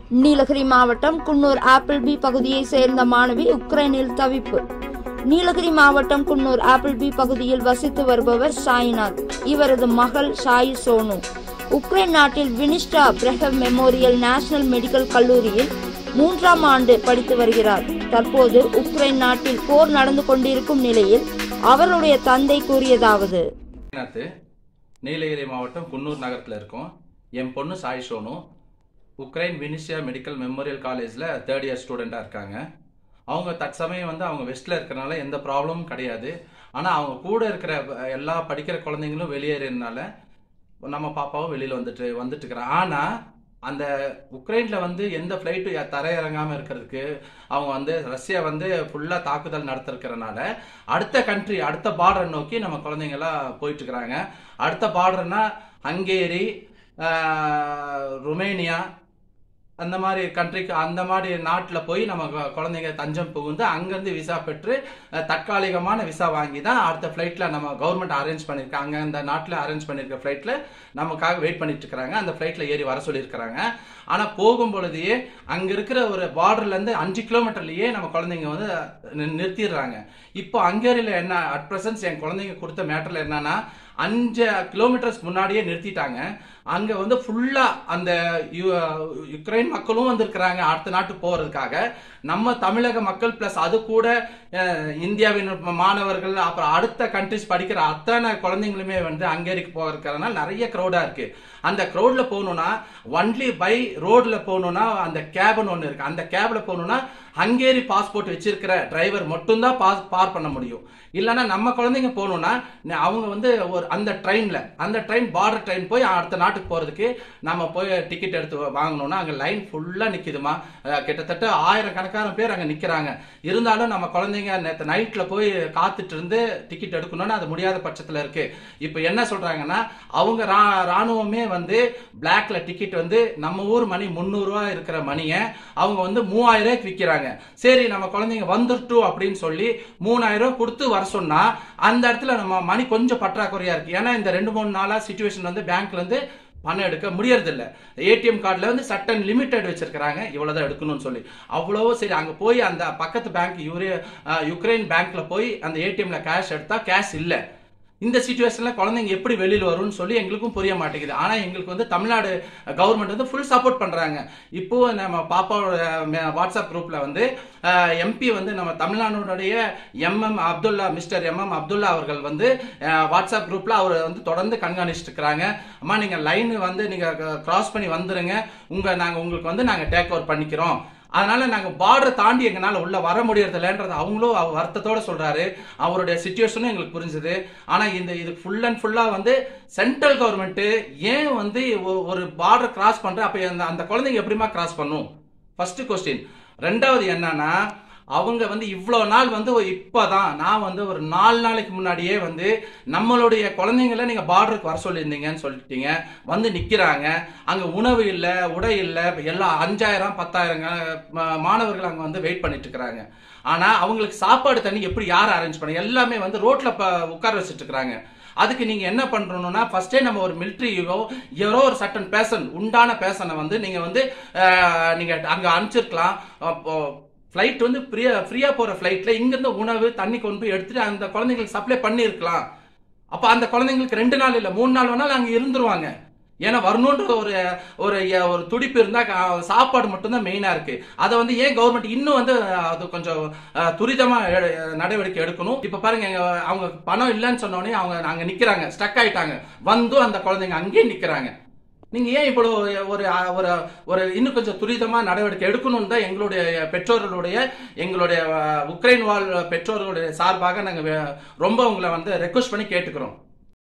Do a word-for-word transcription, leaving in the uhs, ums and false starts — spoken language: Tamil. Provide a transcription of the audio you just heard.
நீலகிரி மாவட்டம் குன்னூர் ஆப்பிள் பி பகுதியை சேர்ந்த மாணவி உக்ரைனில் தவிப்பு. நீலகிரி மாவட்டம் குன்னூர் ஆப்பிள் பி பகுதியில் வசித்து வருபவர் சாய்நாத். இவரது மகள் ஷாயி சோனு உக்ரைன் நாட்டில் வினிஸ்டா பிரஹவ் மெமோரியல் நேஷனல் மெடிக்கல் கல்லூரியில் மூன்றாம் ஆண்டு படித்து வருகிறார். தற்போது உக்ரைன் நாட்டில் போர் நடந்து கொண்டிருக்கும் நிலையில் அவருடைய தந்தை கூறியதாவது: நீலகிரி மாவட்டம் குன்னூர் நகரத்தில் இருக்கும். என் பொண்ணு சாய் சோனு உக்ரைன் வினிஸ்டா மெடிக்கல் மெமோரியல் காலேஜில் தேர்ட் இயர் ஸ்டூடெண்டாக இருக்காங்க. அவங்க தற்சமயம் வந்து அவங்க வெஸ்ட்டில் இருக்கிறனால எந்த ப்ராப்ளமும் கிடையாது. ஆனால் அவங்க கூட இருக்கிற எல்லா படிக்கிற குழந்தைங்களும் வெளியேறதுனால நம்ம பாப்பாவும் வெளியில் வந்துட்டு வந்துட்டு இருக்கிறாங்க. ஆனால் அந்த உக்ரைனில் வந்து எந்த ஃப்ளைட்டும் தரையிறங்காமல் இருக்கிறதுக்கு அவங்க வந்து ரஷ்யா வந்து ஃபுல்லாக தாக்குதல் நடத்திருக்கிறனால அடுத்த கண்ட்ரி அடுத்த பார்டரை நோக்கி நம்ம குழந்தைங்களாம் போயிட்டு இருக்கிறாங்க. அடுத்த பார்டர்னா ஹங்கேரி, ருமேனியா, அந்த மாதிரி கண்ட்ரிக்கு அந்த மாதிரி நாட்டில் போய் நம்ம குழந்தைங்க தஞ்சம் புகுந்து அங்கேருந்து விசா பெற்று தற்காலிகமான விசா வாங்கி தான் அடுத்த ஃப்ளைட்டில் நம்ம கவர்மெண்ட் அரேஞ்ச் பண்ணியிருக்காங்க. அங்கே அந்த நாட்டில் அரேஞ்ச் பண்ணியிருக்க ஃப்ளைட்டில் நமக்காக வெயிட் பண்ணிட்டு இருக்கிறாங்க. அந்த ஃப்ளைட்டில் ஏறி வர சொல்லியிருக்கிறாங்க. ஆனால் போகும் பொழுதையே அங்கே இருக்கிற ஒரு பார்டர்லேருந்து அஞ்சு கிலோமீட்டர்லேயே நம்ம குழந்தைங்க வந்து நிறுத்திடுறாங்க. இப்போ ஹங்கேரியில் என்ன அட் ப்ரெசன்ஸ் என் குழந்தைங்க கொடுத்த மேட்டரில் என்னன்னா அஞ்சு கிலோமீட்டர்ஸ் முன்னாடியே நிறுத்திட்டாங்க. அங்க வந்து ஃபுல்லா அந்த யுக்ரைன் மக்களும் வந்திருக்கிறாங்க அடுத்த நாட்டுக்கு போறதுக்காக. நம்ம தமிழக மக்கள் பிளஸ் அது கூட இந்தியாவின் மாணவர்கள் அப்புறம் அடுத்த கண்ட்ரிஸ் படிக்கிற அத்தனை குழந்தைங்களுமே வந்து ஹங்கேரிக்கு போகிறதுனால நிறைய க்ரௌடா இருக்கு. அந்த க்ரௌட்ல போகணும்னா ஒன்லி பை ரோட்ல போகணும்னா அந்த கேப்னு ஒன்று இருக்கு. அந்த கேப்ல போகணும்னா ஹங்கேரி பாஸ்போர்ட் வச்சிருக்கிற டிரைவர் மட்டும்தான் பாஸ் பார் பண்ண முடியும். இல்லைன்னா நம்ம குழந்தைங்க போகணும்னா அவங்க வந்து ஒரு அந்த ட்ரெயின்ல அந்த ட்ரெயின் பார்டர் ட்ரெயின் போய் அடுத்த நாட்டுக்கு போறதுக்கு நம்ம போய் டிக்கெட் எடுத்து வாங்கணும்னா அங்கே லைன் ஃபுல்லா நிக்குதுமா. கிட்டத்தட்ட ஆயிரம் கணக்கான பேர் அங்கே நிக்கிறாங்க. இருந்தாலும் நம்ம குழந்தைங்க நேற்று நைட்ல போய் காத்துட்டு இருந்து டிக்கெட் எடுக்கணும்னா அது முடியாத பட்சத்தில் இருக்கு. இப்போ என்ன சொல்றாங்கன்னா அவங்க ராணுவமே வந்து பிளாக்ல டிக்கெட் வந்து நம்ம ஊர் மணி முன்னூறு ரூபாய் இருக்கிற மணியை அவங்க வந்து மூவாயிரம் ரூபாய்க்கு விற்கிறாங்க. சரி நம்ம குழந்தைங்க வந்துட்டோம் அப்படின்னு சொல்லி மூணாயிரம் ரூபாய் கொடுத்து வர சொன்னா அந்த இடத்துல நம்ம மணி கொஞ்சம் பற்றாக்குறையா இருக்கு. ஏன்னா இந்த ரெண்டு மூணு நாளா சிச்சுவேஷன் வந்து பேங்க்ல இருந்து பணம் எடுக்க முடியறது இல்ல. ஏடிஎம் கார்டுல வந்து சட்டன் லிமிடெட் வச்சிருக்காங்க, இவ்வளவுதான் எடுக்கணும்னு சொல்லி. அவ்வளவோ சரி அங்க போய் அந்த பக்கத்து பேங்க் யுக்ரைன் பேங்க்ல போய் அந்த ஏடிஎம்ல கேஷ் எடுத்தா கேஷ் இல்ல. இந்த சிச்சுவேஷன்ல குழந்தைங்க எப்படி வெளியில் வரும்னு சொல்லி எங்களுக்கும் புரிய மாட்டேங்குது. ஆனா எங்களுக்கு வந்து தமிழ்நாடு கவர்மெண்ட் வந்து ஃபுல் சப்போர்ட் பண்றாங்க. இப்போ நம்ம பாப்பாவோட வாட்ஸ்அப் குரூப்ல வந்து எம்பி வந்து நம்ம தமிழ்நாடுடைய M M Abdullah mister M M Abdullah அவர்கள் வந்து வாட்ஸ்அப் குரூப்ல அவர் வந்து தொடர்ந்து கண்காணிச்சுட்டு இருக்கிறாங்க. அம்மா நீங்க லைன் வந்து நீங்க கிராஸ் பண்ணி வந்துருங்க, உங்க நாங்க உங்களுக்கு வந்து நாங்க டேக் ஓவர் பண்ணிக்கிறோம். அதனால நாங்க பார்டர் தாண்டி எங்கனால உள்ள வர முடியறது இல்லைன்றது அவங்களும் வருத்தத்தோட சொல்றாரு. அவருடைய சிச்சுவேஷனும் எங்களுக்கு புரிஞ்சுது. ஆனா இந்த இது ஃபுல் அண்ட் ஃபுல்லா வந்து சென்ட்ரல் கவர்மெண்ட் ஏன் வந்து ஒரு பார்டர் கிராஸ் பண்ற அப்ப அந்த குழந்தைங்க எப்படிமா கிராஸ் பண்ணும்? First question. ரெண்டாவது என்னன்னா அவங்க வந்து இவ்வளவு நாள் வந்து இப்பதான் நான் வந்து ஒரு நாலு நாளைக்கு முன்னாடியே வந்து நம்மளுடைய குழந்தைங்களை நீங்க பார்டருக்கு வர சொல்லியிருந்தீங்கன்னு சொல்லிட்டீங்க. வந்து நிக்கிறாங்க. அங்க உணவு இல்ல, உடை இல்ல, எல்லாம் அஞ்சாயிரம் பத்தாயிரம் மாணவர்கள் அங்க வந்து வெயிட் பண்ணிட்டு இருக்கிறாங்க. ஆனா அவங்களுக்கு சாப்பாடு தண்ணி எப்படி யார் அரேஞ்ச் பண்ண? எல்லாமே வந்து ரோட்ல உட்கார வச்சுட்டு இருக்கிறாங்க. அதுக்கு நீங்க என்ன பண்றணும்னா ஃபர்ஸ்டே நம்ம ஒரு மிலிட்டரியோ யாரோ ஒரு சட்டன் பேசன் உண்டான பேசனை வந்து நீங்க வந்து நீங்க அங்க அனுப்பிச்சிருக்கலாம். ஃபிளைட் வந்து ஃப்ரீயா ஃப்ரீயா போற ஃபிளைட்ல இங்க இருந்து உணவு தண்ணி கொண்டு போய் எடுத்துட்டு அந்த குழந்தைங்களுக்கு சப்ளை பண்ணி இருக்கலாம். அப்ப அந்த குழந்தைங்களுக்கு ரெண்டு நாள் இல்ல மூணு நாள் வேணாலும் அங்க இருந்துருவாங்க. ஏன்னா வரணுன்ற ஒரு ஒரு துடிப்பு இருந்தா சாப்பாடு மட்டும்தான் மெயினா இருக்கு. அதை வந்து ஏன் கவர்மெண்ட் இன்னும் வந்து அது கொஞ்சம் துரிதமா நடவடிக்கை எடுக்கணும். இப்ப பாருங்க அவங்க பணம் இல்லைன்னு சொன்னோடனே அவங்க அங்க நிக்கிறாங்க, ஸ்டக் ஆயிட்டாங்க. வந்தும் அந்த குழந்தைங்க அங்கேயே நிக்கிறாங்க. நீங்க ஏன் இவ்வளவு ஒரு ஒரு இன்னும் கொஞ்சம் துரிதமா நடவடிக்கை எடுக்கணும் தான் எங்களுடைய பெற்றோர்களுடைய எங்களுடைய உக்ரைன் வாழ் பெற்றோர்களுடைய சார்பாக நாங்க ரொம்ப உங்களை வந்து ரெக்வஸ்ட் பண்ணி கேட்டுக்கிறோம்.